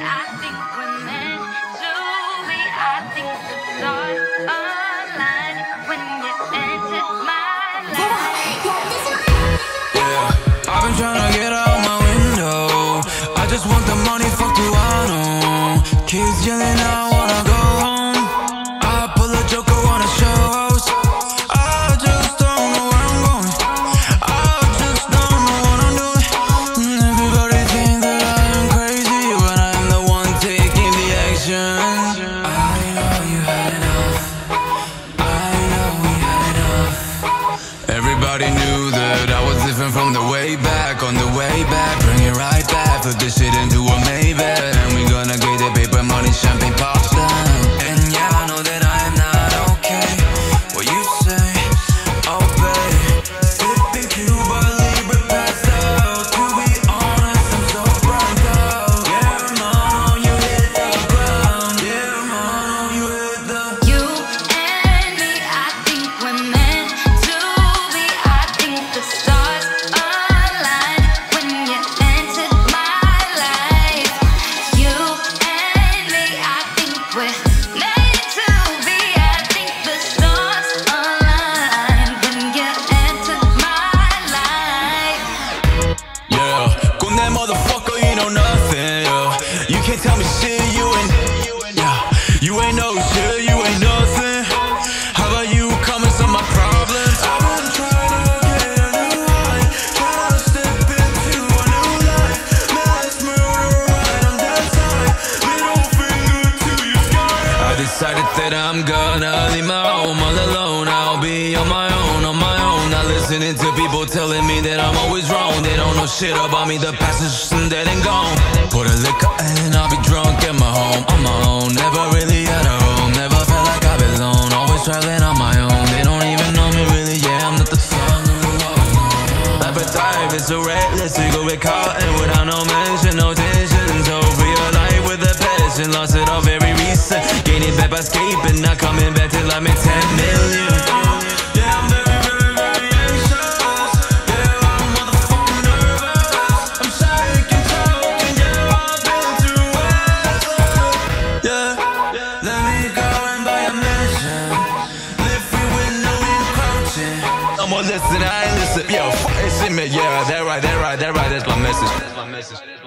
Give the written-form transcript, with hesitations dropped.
I think we're meant to be. I think the stars aligned when you entered my life. Yeah, I've been trying to get out my window. I just want the money, fuck do I know? Kids yelling, I wanna go home. I pull a joker on a show house. I just don't know where I'm going. I just don't know what I'm doing. Everybody think that I am crazy when I'm the one taking the action. I know you had enough. I know we had enough. Everybody knew that I was different from the way back. On the way back, bring it right back. Put this shit into a Maybach, and we gonna get the paper money, champagne pops down. And yeah, I know that I am not okay. What you say? Oh babe, sipping Cuba Libre passed out. To be honest, I'm so burnt out. Yeah, mom, you hit the ground. Yeah, mom, you hit the. You and me, I think we're meant to be. I think the stars aligned when you entered my life. You and me, I think we're meant to be. I think the stars aligned when you entered my life. Yeah, con that motherfucker, you know nothing, yeah. You can't tell me shit, you ain't, yeah. You ain't no shit, you ain't nothing. How about you come and solve my problems? I've been trying to get a new high, trying to step into a new life. Mass murder right on that side, middle finger to your sky. I decided that I'm gonna leave my home all alone. I'll be on my own, on my own. Not listening to people telling me that I'm always wrong. They don't know shit about me, the past is just dead and gone. Pour the liquor and I'll be drunk at my home, on my own. Never really had a home, never felt like I belong. Always traveling on my own, they don't even know me really, yeah, I'm not the son of the Lord. Appetite is so reckless, we go with cotton without no mention, no tension. So real life with a passion, lost it all very recent. Gain it back by escaping, not coming back till I'm at 10 million. Yeah, I'm very, very, very anxious. Yeah, I'm motherfucking nervous. I'm shaking, choking, yeah, I've been through it. Yeah, let me go and buy a mansion. Live free with no encroaching. I'm gonna listen, I ain't listen. Yo, fuck it, me. Yeah, that right, that's my message.